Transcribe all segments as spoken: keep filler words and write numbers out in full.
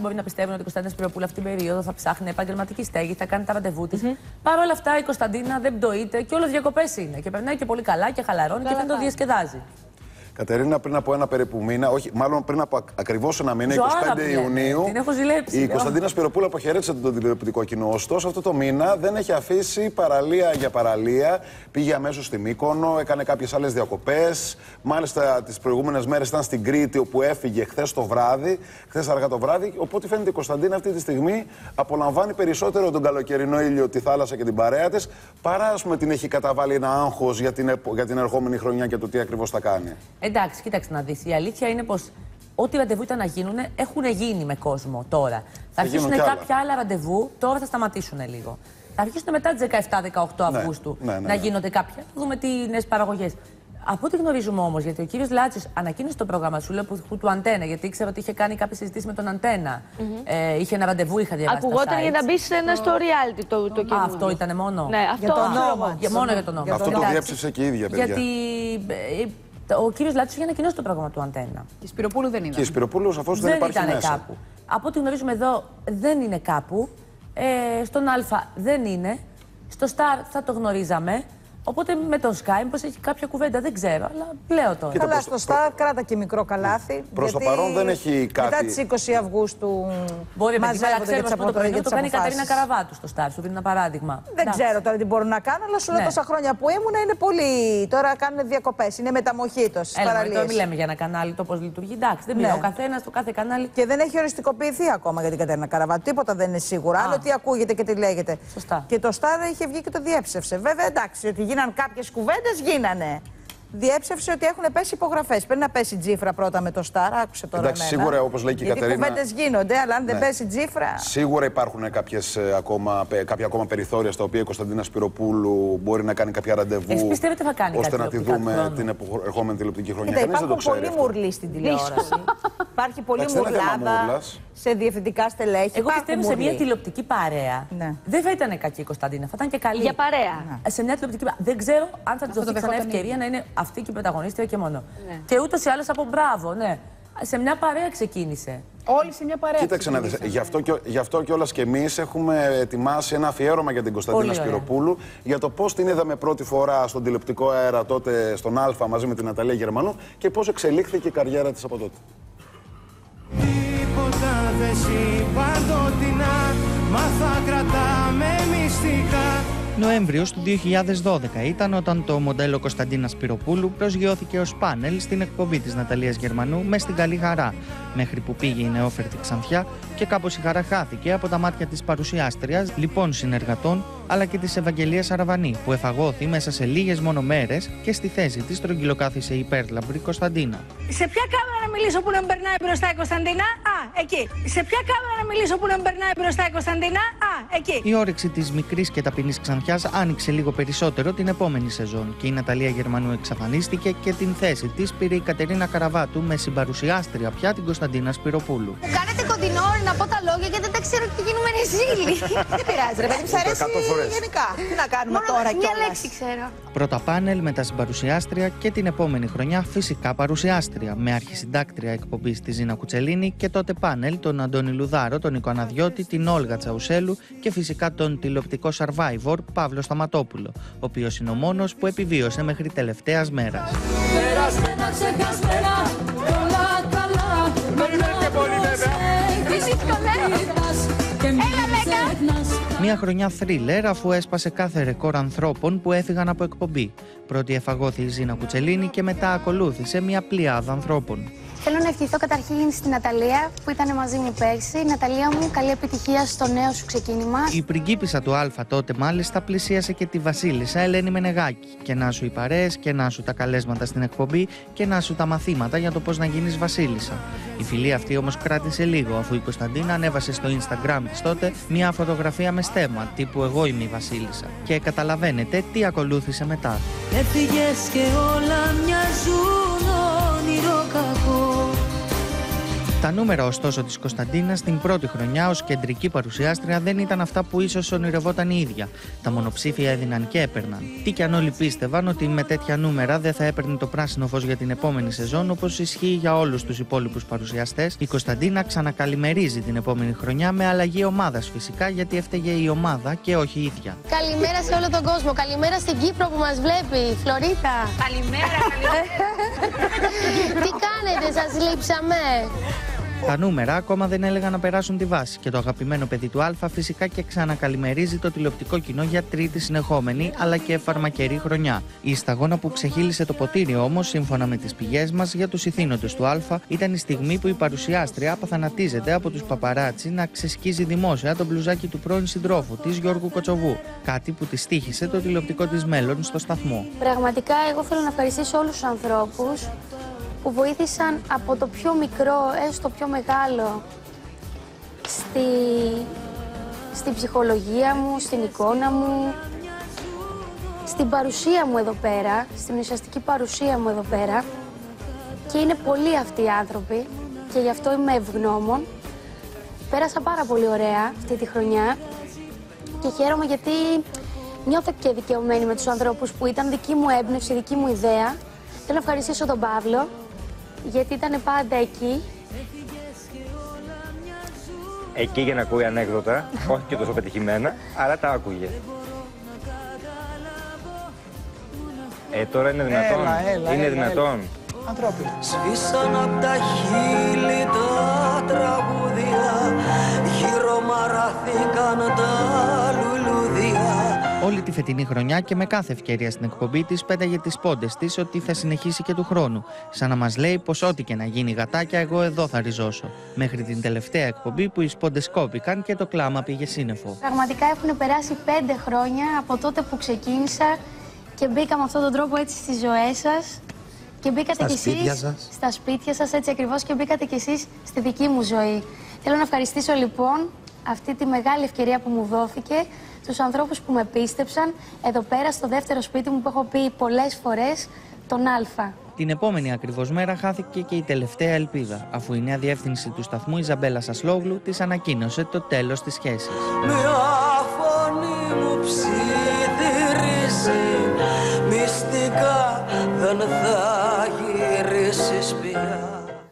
μπορεί να πιστεύουν ότι η Κωνσταντίνα Σπυροπούλου αυτή την περίοδο θα ψάχνει επαγγελματική στέγη, θα κάνει τα ραντεβού της. Mm-hmm. Παρ' όλα αυτά η Κωνσταντίνα δεν πτωείται και όλο διακοπές είναι. Και περνάει και πολύ καλά και χαλαρώνει και φαίνεται το διασκεδάζει. Κατερίνα, πριν από ένα περίπου μήνα, όχι, μάλλον πριν από ακριβώς ένα μήνα, Ζωάρα είκοσι πέντε Ιουνίου, την έχω ζηλέψει, η Κωνσταντίνα Σπυροπούλου αποχαιρέτησε τον τηλεοπτικό κοινό. Ωστόσο, αυτό το μήνα δεν έχει αφήσει παραλία για παραλία. Πήγε αμέσως στη Μύκονο, έκανε κάποιες άλλες διακοπές. Μάλιστα, τις προηγούμενες μέρες ήταν στην Κρήτη, όπου έφυγε χθες το βράδυ, χθες αργά το βράδυ. Οπότε φαίνεται η Κωνσταντίνα αυτή τη στιγμή απολαμβάνει περισσότερο τον καλοκαιρινό ήλιο, τη θάλασσα και την παρέα της, παρά ας πούμε την έχει καταβάλει ένα άγχος για την, για την ερχόμενη χρονιά και το τι ακριβώς θα κάνει. Εντάξει, κοίταξε να δεις. Η αλήθεια είναι πως ό,τι ραντεβού ήταν να γίνουν, έχουν γίνει με κόσμο τώρα. Θα αρχίσουν κάποια άλλα ραντεβού, τώρα θα σταματήσουν λίγο. Θα αρχίσουν μετά τις δεκαεπτά δεκαοκτώ Αυγούστου ναι, ναι, ναι, να ναι. γίνονται κάποια. Θα δούμε τι νέες παραγωγές. Από ό,τι γνωρίζουμε όμως, γιατί ο κύριος Λάτσης ανακοίνωσε το πρόγραμμα σου, λέω, που, που, του Αντένα, γιατί ήξερα ότι είχε κάνει κάποιες συζητήσεις με τον Αντένα. Mm-hmm. ε, είχε ένα ραντεβού, είχα διαβάσει. Ακουγόταν για να μπει σε ένα στο reality το, το καινούργιο. Αυτό ήταν μόνο. Ναι, αυτό για τον νόμο. Για, μόνο για τον νόμο. Αυτό το διέψευσε και η ίδια, παιδιά. Γιατί ο κύριος Λάτσης είχε ανακοινώσει το πρόγραμμα του Αντένα. Και η Σπυροπούλου δεν είναι. Και η Σπυροπούλου σαφώς δεν, δεν υπάρχει ήταν μέσα. Κάπου. Από ό,τι γνωρίζουμε εδώ δεν είναι κάπου. Ε, στον Α δεν είναι. Στο Star θα το γνωρίζαμε. Οπότε με τον Sky, πως έχει κάποια κουβέντα, δεν ξέρω, αλλά λέω τώρα. Καλά, προς... στο Star προ... κράτα και μικρό καλάθι. Προς το παρόν δεν έχει κάτι. Μετά τις είκοσι Αυγούστου. Μπορεί να ξέρει πως το πρωί το κάνει η Κατερίνα Καραβάτου στο Star, σου δίνει ένα παράδειγμα. Δεν Εντάξει. ξέρω τώρα τι μπορούν να κάνουν, αλλά σου λέω ναι. τόσα χρόνια που ήμουν είναι πολύ. Τώρα κάνουν διακοπές, είναι μεταμοχήτως στις παραλίες. Τώρα μιλάμε για ένα κανάλι, το πώς λειτουργεί. Εντάξει, δεν μιλάω. Ο καθένας, το κάθε κανάλι. Και δεν έχει οριστικοποιηθεί ακόμα για την Κατερίνα Καραβάτου. Τίποτα δεν είναι σίγουρο. Άλλο τι ακούγεται και τι λέγεται. Και το Star είχε βγει και το διέψευσε. Βέβαια εντάξει, ότι γίναν κάποιες κουβέντες. Γίνανε. Διέψευσε ότι έχουν πέσει υπογραφές. Πρέπει να πέσει τζίφρα πρώτα με το Star. Άκουσε τώρα. Εντάξει, εμένα. Σίγουρα όπως λέει και η Γιατί Κατερίνα. κουβέντες γίνονται, αλλά αν δεν ναι. πέσει τζίφρα. Σίγουρα υπάρχουν κάποιες, ακόμα, κάποια ακόμα περιθώρια στα οποία η Κωνσταντίνα Σπυροπούλου μπορεί να κάνει κάποια ραντεβού. Εσείς πιστεύετε θα κάνει ώστε να τη δούμε χρόνο. την ερχόμενη τηλεοπτική χρονιά. Κοίτα, υπάρχουν πολλοί μουρλοί στην τηλεόραση. Υπάρχει πολλή μουρλάδα σε διευθυντικά στελέχη. Εγώ πιστεύω σε μια τηλεοπτική παρέα. Δεν θα ήταν κακή η Κωνσταντίνα, θα ήταν και καλή. Για παρέα. Σε μια τηλεοπτική παρέα. Δεν ξέρω αν θα τη δοθεί ξανά ευκαιρία να είναι αυτή και η πρωταγωνίστρια και μόνο. Ναι. Και ούτως ή άλλως από μπράβο, ναι. Σε μια παρέα ξεκίνησε. Όλοι σε μια παρέα. Κοίταξε να δεις. Γι' αυτό, και, γι' αυτό κιόλας και εμείς έχουμε ετοιμάσει ένα αφιέρωμα για την Κωνσταντίνα Σπυροπούλου για το πώς την είδαμε πρώτη φορά στον τηλεοπτικό αέρα τότε στον Α μαζί με την Ναταλία Γερμανού και πώς εξελίχθηκε η καριέρα της από τότε. Τίποτα δεν συμπαντοτινά, μα θα κρατάμε μυστικά. Νοέμβριος του δύο χιλιάδες δώδεκα ήταν όταν το μοντέλο Κωνσταντίνα Σπυροπούλου προσγειώθηκε ως πάνελ στην εκπομπή της Ναταλίας Γερμανού «Μες στην καλή χαρά», μέχρι που πήγε η νεόφερτη Ξανθιά και κάπως η χαρά χάθηκε από τα μάτια της παρουσιάστριας, λοιπόν συνεργατών, αλλά και της Ευαγγελίας Αραβανή, που εφαγώθη μέσα σε λίγες μόνο μέρες και στη θέση της στρογγυλοκάθισε η υπέρλαμπρη Κωνσταντίνα. Σε ποια κάμερα να μιλήσω που να περνάει μπροστά η Κωνσταντίνα? Α, εκεί. Σε ποια κάμερα να μιλήσω που να περνάει μπροστά η Κωνσταντίνα? Α, εκεί. Η όρεξη της μικρής και ταπεινής Ξανθιάς άνοιξε λίγο περισσότερο την επόμενη σεζόν και η Ναταλία Γερμανού εξαφανίστηκε και την θέση της πήρε η Κατερίνα Καραβάτου με συμπαρουσιάστρια πια την Κωνσταντίνα Σπυροπούλου. Κάνετε κοντινό να πω τα λόγια γιατί δεν τα ξέρω τι γίνουμε ζήλοι. Δεν πειράζει, ρε παιδί, μου αρέσει γενικά. Τι να κάνουμε Μόνο τώρα κιόλας. Μια λέξη ξέρω. Πρώτα πάνελ, μετά συμπαρουσιάστρια και την επόμενη χρονιά φυσικά παρουσιάστρια με αρχισυντάκτρια εκπομπής τη Ζήνα Κουτσελίνη και τότε πάνελ τον Αντώνη Λουδάρο, τον Νίκο Αναδιώτη, την Όλγα Τσαουσέλου και φυσικά τον τηλεοπτικό Survivor Παύλο Σταματόπουλο, ο οποίος είναι ο μόνος που επιβίωσε μέχρι τελευταίας μέρας. Μια χρονιά θρίλερ αφού έσπασε κάθε ρεκόρ ανθρώπων που έφυγαν από εκπομπή. Πρώτη εφαγώθη η Ζήνα Κουτσελίνη και μετά ακολούθησε μια πλειάδα ανθρώπων. Θέλω να ευχηθώ καταρχήν στην Ναταλία που ήταν μαζί μου πέρσι. Ναταλία μου, καλή επιτυχία στο νέο σου ξεκίνημα. Η πριγκίπισσα του Α τότε μάλιστα πλησίασε και τη Βασίλισσα Ελένη Μενεγάκη. Και να σου οι παρέες, και να σου τα καλέσματα στην εκπομπή, και να σου τα μαθήματα για το πώς να γίνεις Βασίλισσα. Η φιλία αυτή όμως κράτησε λίγο, αφού η Κωνσταντίνα ανέβασε στο Instagram της τότε μια φωτογραφία με στέμμα τύπου «Εγώ είμαι η Βασίλισσα». Και καταλαβαίνετε τι ακολούθησε μετά. Έφυγες και όλα μοιάζουν όνειρο κακό. Τα νούμερα ωστόσο της Κωνσταντίνας στην πρώτη χρονιά ως κεντρική παρουσιάστρια δεν ήταν αυτά που ίσως ονειρευόταν η ίδια. Τα μονοψήφια έδιναν και έπαιρναν. Τι κι αν όλοι πίστευαν ότι με τέτοια νούμερα δεν θα έπαιρνε το πράσινο φως για την επόμενη σεζόν, όπως ισχύει για όλους τους υπόλοιπους παρουσιαστές, η Κωνσταντίνα ξανακαλημερίζει την επόμενη χρονιά με αλλαγή ομάδας φυσικά, γιατί έφταιγε η ομάδα και όχι η ίδια. Καλημέρα σε όλο τον κόσμο. Καλημέρα στην Κύπρο που μας βλέπει. Φλωρίτα. Καλημέρα, καλημέρα. Τι κάνετε, σας λείψαμε. Τα νούμερα ακόμα δεν έλεγαν να περάσουν τη βάση και το αγαπημένο παιδί του Α φυσικά και ξανακαλημερίζει το τηλεοπτικό κοινό για τρίτη συνεχόμενη αλλά και φαρμακερή χρονιά. Η σταγόνα που ξεχύλισε το ποτήρι όμως, σύμφωνα με τις πηγές μας, για τους ηθήνοντες του Α ήταν η στιγμή που η παρουσιάστρια απαθανατίζεται από τους παπαράτσι να ξεσκίζει δημόσια το μπλουζάκι του πρώην συντρόφου της, Γιώργου Κοτσοβού. Κάτι που της τύχησε το τηλεοπτικό της μέλλον στο σταθμό. Πραγματικά, εγώ θέλω να ευχαριστήσω όλους τους ανθρώπους που βοήθησαν από το πιο μικρό έστω το πιο μεγάλο στη, στην ψυχολογία μου, στην εικόνα μου, στην παρουσία μου εδώ πέρα, στην ουσιαστική παρουσία μου εδώ πέρα. Και είναι πολλοί αυτοί οι άνθρωποι και γι' αυτό είμαι ευγνώμων. Πέρασα πάρα πολύ ωραία αυτή τη χρονιά και χαίρομαι γιατί νιώθω και δικαιωμένη με τους ανθρώπους που ήταν δική μου έμπνευση, δική μου ιδέα. Θέλω να ευχαριστήσω τον Παύλο, γιατί ήταν πάντα εκεί. Εκεί για να ακούει ανέκδοτα, όχι και τόσο πετυχημένα, αλλά τα άκουγε. Ε, τώρα είναι δυνατόν. Έλα, έλα, είναι έλα, δυνατόν. Ανθρώπινα. Σβήσαν απ' τα χείλη τα τραγούδια, γύρω μαραθήκαν τα λουλούδια. Όλη τη φετινή χρονιά και με κάθε ευκαιρία στην εκπομπή της πέταγε τις πόντες της ότι θα συνεχίσει και του χρόνου. Σαν να μας λέει πως ό,τι και να γίνει γατάκια, εγώ εδώ θα ριζώσω. Μέχρι την τελευταία εκπομπή που οι σπόντες κόπηκαν και το κλάμα πήγε σύννεφο. Πραγματικά έχουν περάσει πέντε χρόνια από τότε που ξεκίνησα και μπήκα με αυτόν τον τρόπο έτσι στις ζωές σας. Και μπήκατε κι εσείς στα σπίτια σας, έτσι ακριβώς, και μπήκατε κι εσείς στη δική μου ζωή. Θέλω να ευχαριστήσω λοιπόν αυτή τη μεγάλη ευκαιρία που μου δόθηκε, τους ανθρώπους που με πίστεψαν εδώ πέρα στο δεύτερο σπίτι μου που έχω πει πολλές φορές, τον Α. Την επόμενη ακριβώς μέρα χάθηκε και η τελευταία ελπίδα, αφού η νέα διεύθυνση του σταθμού, Ιζαμπέλα Σασλόγλου, της ανακοίνωσε το τέλος της σχέσης. Μια φωνή μου ψιθυρίζει, μυστικά δεν θα γυρίσεις πια.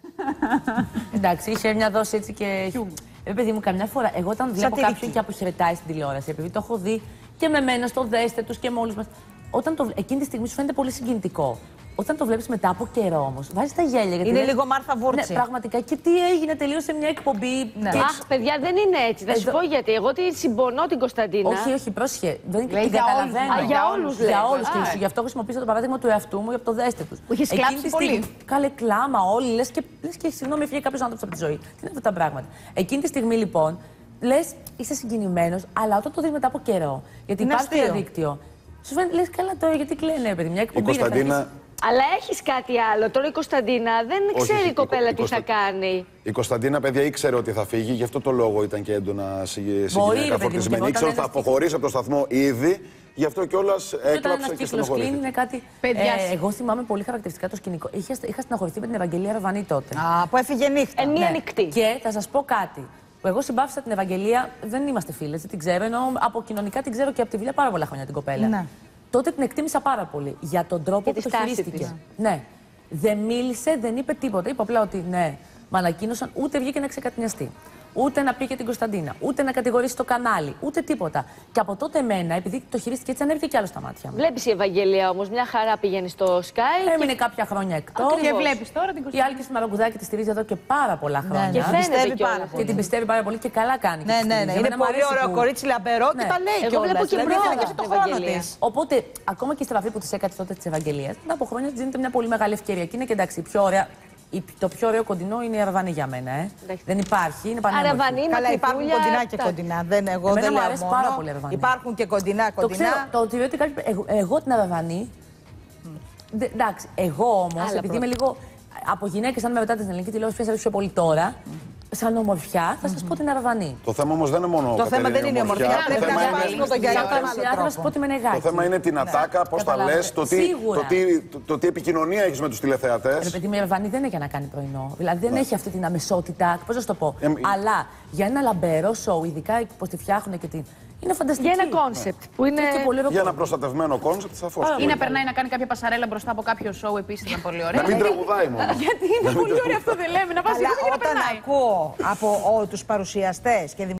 Εντάξει, είχε μια δόση έτσι και. Ε, παιδί μου, καμιά φορά, εγώ όταν βλέπω Σατυρική. κάποιον και αποχαιρετάει στην τηλεόραση, επειδή το έχω δει και με μένα στο Δέστε τους και με όλους μας, όταν το, εκείνη τη στιγμή σου φαίνεται πολύ συγκινητικό. Όταν το βλέπεις μετά από καιρό όμως, βάζεις τα γέλια. Γιατί είναι λες, λίγο Μάρθα Βούρτσι. Ναι, πραγματικά. Και τι έγινε, τελείωσε μια εκπομπή. Ναι. Και... Αχ, παιδιά, δεν είναι έτσι. Θα σου Εδώ... πω γιατί. Εγώ τη συμπονώ την Κωνσταντίνα. Όχι, όχι, πρόσχε. Δεν Λέει την για καταλαβαίνω. όλους. Α, για όλους λέει. Για όλους. Α. Και γι' αυτό χρησιμοποίησα το παράδειγμα του εαυτού μου για το Δέστε τους. Που είχες κλάψει πολύ. Καλέ κλάμα, όλοι λες και, λες και συγγνώμη, έφυγε κάποιος άνθρωπος από τη ζωή. Τι είναι αυτά τα πράγματα. Εκείνη τη στιγμή λοιπόν, λες, είσαι συγκινημένος, αλλά όταν το δεις μετά από καιρό, γιατί Είναι υπάρχει αστείο. διαδίκτυο, σου φαίνεται, λες, καλά τώρα, γιατί κλαίνε, παιδί, μια εκπομπή. Η Κωνσταντίνα. Αλλά έχεις κάτι άλλο. Τώρα η Κωνσταντίνα δεν Όχι, ξέρει η η κοπέλα η τι Κωνστα- θα κάνει. Η Κωνσταντίνα, παιδιά, ήξερε ότι θα φύγει, γι' αυτό το λόγο ήταν και έντονα συγκινητικά ρε παιδί μου, φορτισμένη. και Ήξερε όταν ότι θα ένας αποχωρήσει από το σταθμό ήδη, γι' αυτό κιόλας Όταν έκλαψε ένα και κύκλο κλείνει, στενοχωρήθηκε. είναι κάτι. Παιδιά, Ε, εγώ θυμάμαι πολύ χαρακτηριστικά το σκηνικό. Είχα, είχα στεναχωρηθεί με την Ευαγγελία Ραβανή τότε. Α, που έφυγε νύχτα. Εν μία Ναι. νυχτή. Και θα σας πω κάτι. Που εγώ συμπάθησα την Ευαγγελία, δεν είμαστε φίλες, δεν την ξέρω, ενώ από κοινωνικά την ξέρω και από τη δουλειά πάρα πολλά χρόνια την κοπέλα. Ναι. Τότε την εκτίμησα πάρα πολύ για τον τρόπο Για που τη το στάση χειρίστηκε. της. Ναι. Δεν μίλησε, δεν είπε τίποτα. Είπε απλά ότι ναι, με ανακοίνωσαν, ούτε βγήκε να ξεκατνιαστεί. Ούτε να πει για την Κωνσταντίνα, ούτε να κατηγορήσει το κανάλι, ούτε τίποτα. Και από τότε εμένα, επειδή το χειρίστηκε έτσι, ανέβηκε κι άλλο στα μάτια μου. Βλέπεις η Ευαγγελία όμως, μια χαρά πηγαίνει στο Sky. Έμεινε κάποια χρόνια εκτός. Ακριβώς. Και βλέπεις τώρα την η Άλκη Μαραγκουδάκη τη στηρίζει εδώ και πάρα πολλά χρόνια. ναι. Και Την φαίνεται πιστεύει κιόλας. πάρα Και πολύ. την πιστεύει πάρα πολύ και καλά κάνει. και Ναι, τη ναι, στηρίζει. ναι. Είναι Εμένα μου πολύ αρέσει ωραίο που- κορίτσι, λαμπερό και Ναι. τα λέει Εγώ κιόλας. βλέπω και Δηλαδή, πρόοδο είναι και στην το χρόνο Ευαγγελία. της. Οπότε, ακόμα και η στραφή που τη έκανε τότε τη Ευαγγελία, μετά από χρόνια τη δίνεται μια πολύ μεγάλη ευκαιρία. Και είναι και εντάξει, η πιο ωραία, η, το πιο ωραίο κοντινό είναι η Αραβανή για μένα. Ε. Δεν υπάρχει, είναι πανέμορφη. Αραβανή, Καλά, υπάρχουν Μακρυπούλια, κοντινά και τα- κοντινά. Δεν, εγώ Εμένα δεν μου λέω αρέσει μόνο. πάρα πολύ η Αραβανή. Υπάρχουν και κοντινά, Το κοντινά. ξέρω, το ότι ότι κάποιος- εγώ, εγώ την Αραβανή. Δε, εντάξει, εγώ όμως, Άλλα επειδή πρώτα. είμαι λίγο από γυναίκες, αν με ρωτάτε στην ελληνική τηλεόραση, ποια σας αρέσει πιο πολύ τώρα, σαν ομορφιά, θα σας πω την Αραβανή. Το θέμα όμως δεν είναι μόνο το θέμα δεν είναι η ομορφιά. Το θέμα είναι, το θέμα είναι την ατάκα, πώς τα λες, το τι, το, τι, το, το τι επικοινωνία έχεις με τους τηλεθεατές. Ρε παιδί μου, η Αραβανή δεν είναι για να κάνει πρωινό. Δηλαδή δεν έχει αυτή την αμεσότητα. Πώς να σου το πω. Ε, Αλλά για ένα λαμπερό σοου, ειδικά πώς τη φτιάχνουν και την. Είναι φανταστική. Για ένα κόνσεπτ που είναι. Για ένα προστατευμένο κόνσεπτ, σαφώς. Ή να περνάει να κάνει κάποια πασαρέλα μπροστά από κάποιο σοου επίσης ήταν πολύ ωραίο. Να μην τραγουδάει μόνο. Γιατί είναι πολύ ωραίο αυτό, δεν λέμε. Να πας εκεί και να περνάει. Όταν ακούω από τους παρουσιαστές και